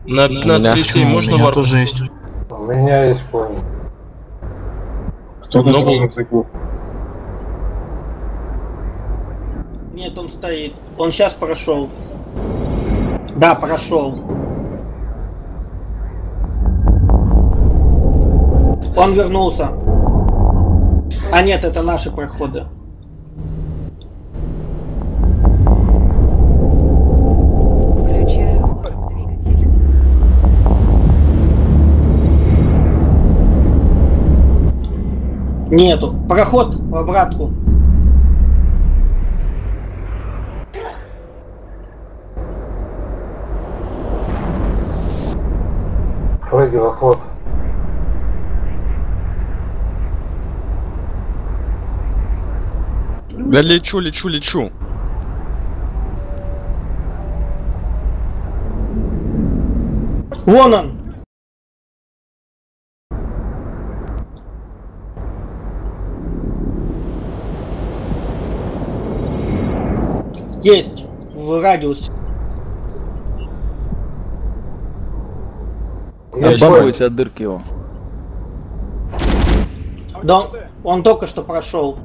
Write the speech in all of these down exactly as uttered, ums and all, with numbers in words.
На пятнадцать тридцать семь можно варп? тоже есть. У меня есть понял. Кто на мотоцикле? Нет, он стоит. Он сейчас прошел. Да, прошел. Он вернулся. А нет, это наши проходы. Включаю двигатель. Нету. Проход в обратку. Прыгай в ход. Да лечу, лечу, лечу. Вон он. Есть. В радиусе. Отбамбуйте от дырки его. Да, он, он только что прошел.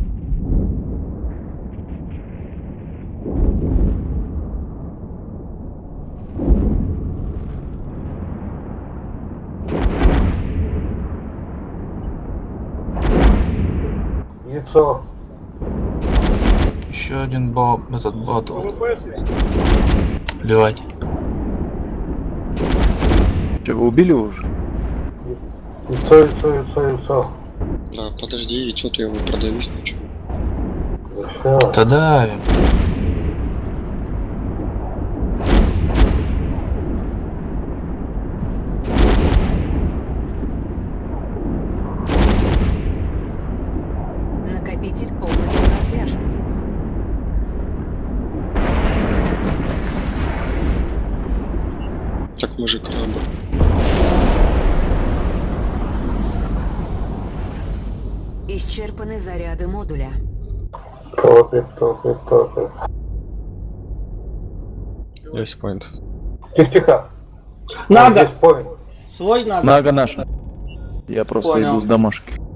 Яйцо. Еще один бал, этот батл. Плевать. Че, вы убили его уже? Яйцо, яйцо, яйцо, яйцо. Да, подожди, что ты его продавись, ну чё? Да всё. Тогда... Накопитель полностью разряжен. Так мы же крабы. Исчерпаны заряды модуля. Топит, топит, топит. Есть поинт. Тихо-тихо. Нага. Здесь поинт. Свой нага. Нага наша. Я просто Понял. иду с домашки.